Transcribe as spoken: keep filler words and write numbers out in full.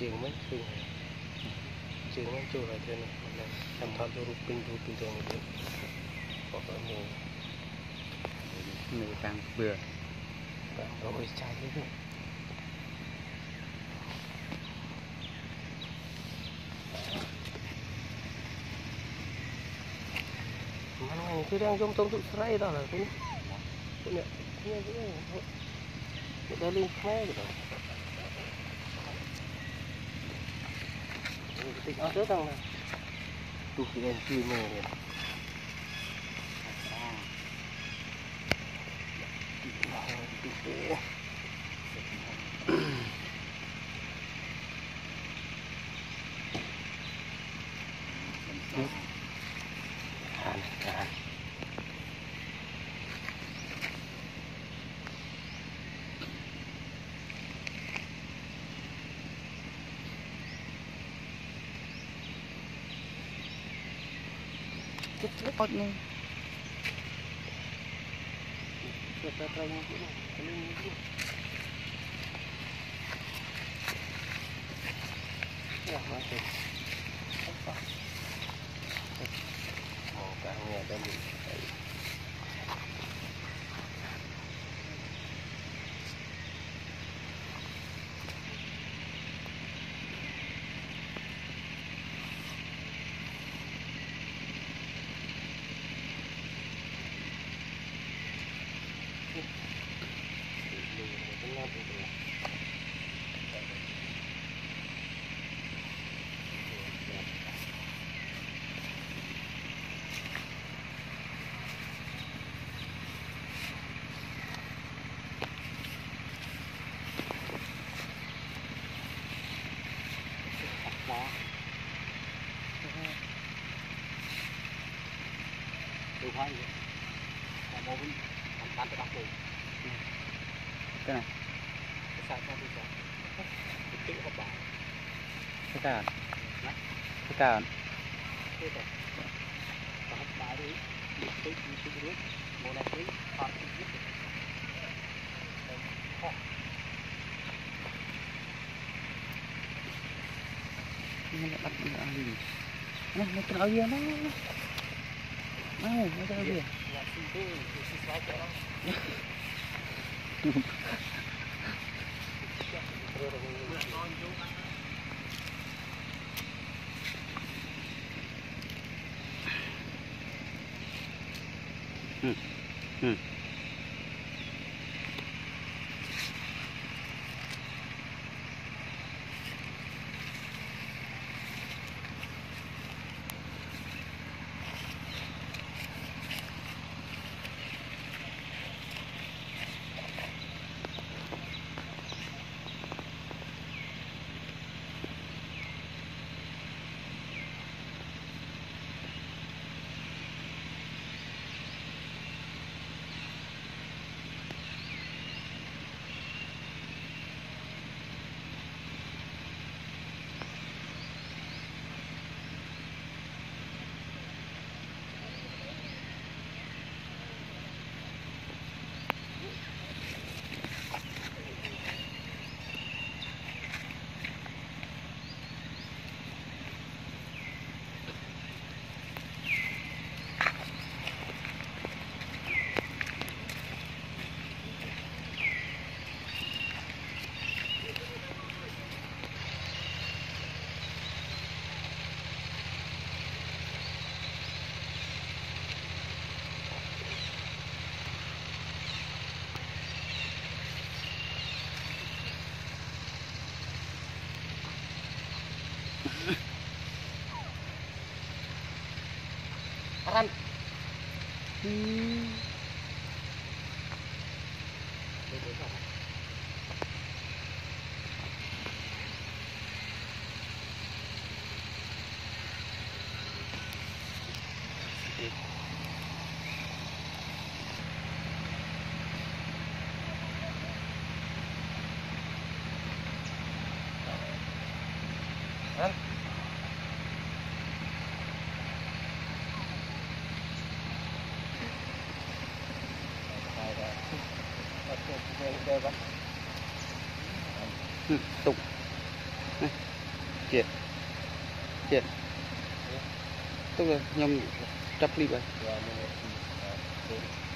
chieng mấy chieng chieng mấy chỗ là thế này làm thọ cho rụp pin rụp pin thường này có cái mù người càng vừa nó hơi trái thế thôi này cứ đang trong trong tụ sấy đó là cũng cũng nhận nghe cái cái đây lên khé rồi tịnh ở trước rằng là tụ cái đèn chui mờ này hàn hàn chút chút ớt nha Hãy subscribe cho kênh Ghiền Mì Gõ để không bỏ lỡ những video hấp dẫn. Được thôi, làm một bên, làm tan để bắt luôn. Cái này, cái sao sao đi sao? Cái chữ hộp bài. cái cào, Đấy, cái cào, cái này, và hộp bài đi, đi tới đi tới nước, một là tới họ đi tiếp. nó bắt nó ăn gì? Nó nó cái áo gì nó? Ai, nó cái áo gì? Ừ. Ừ. Run. Hmm. Run. Tục Chết. Chết. Tức là nhom chập clip rồi.